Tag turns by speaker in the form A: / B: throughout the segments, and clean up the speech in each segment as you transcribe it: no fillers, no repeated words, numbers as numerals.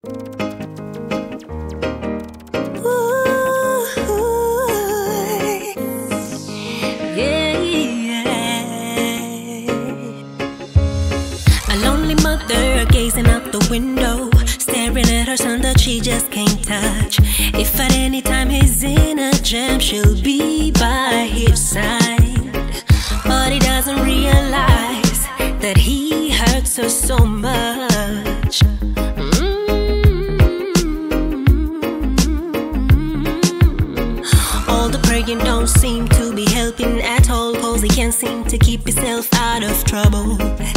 A: Gazing out the window, staring at her son that she just can't touch. If at any time he's in a jam, she'll be by his side. But he doesn't realize that he hurts her so much. All the praying don't seem to be helping at all, cause he can't seem to keep himself out of trouble.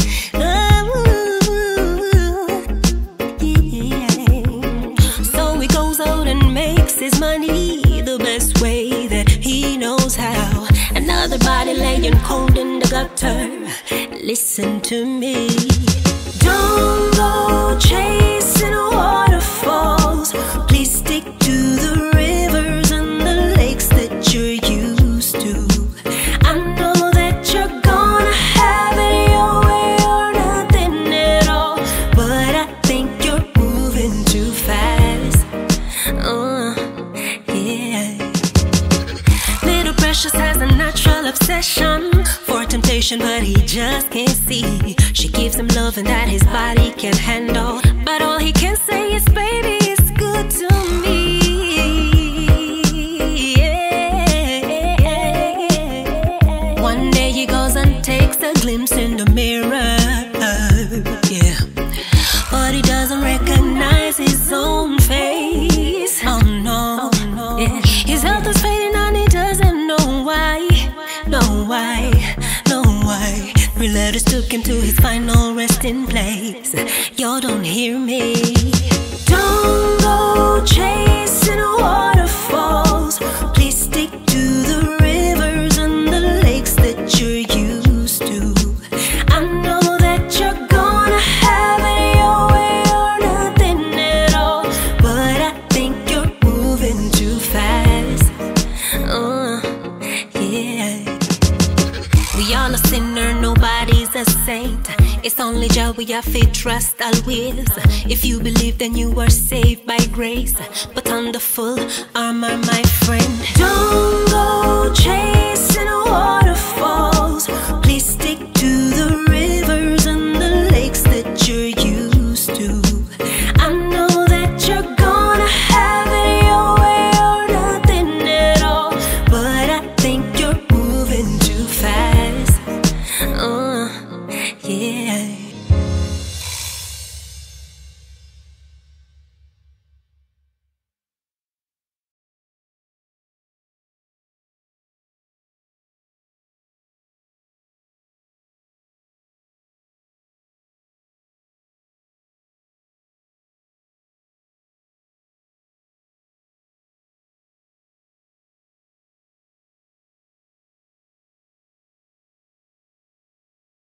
A: His money the best way that he knows how. Another body laying cold in the gutter. Listen to me. Don't go chasing waterfalls. Please stick to the rivers and the lakes that you're used to. I know that you're gonna have it your way or nothing at all, but I think you're moving too fast. Has a natural obsession for temptation, but he just can't see. She gives him loving that his body can't handle, but all he can say is, baby, it's good to me. Yeah. One day he goes and takes a glimpse in the mirror, yeah, but he doesn't recognize his own face. Oh no, yeah. His health is fading and he doesn't know why. Three letters took him to his final resting place. Y'all don't hear me. Don't go chasing waterfalls. Please stick to the rivers and the lakes that you're used to. I know that you're gonna have it your way or nothing at all, but I think you're moving too fast. Yeah. We all a sinner, nobody's a saint. It's only Jah we have to trust always. If you believe, then you are saved by grace. But on the full armor, my friend. Don't go chasing water.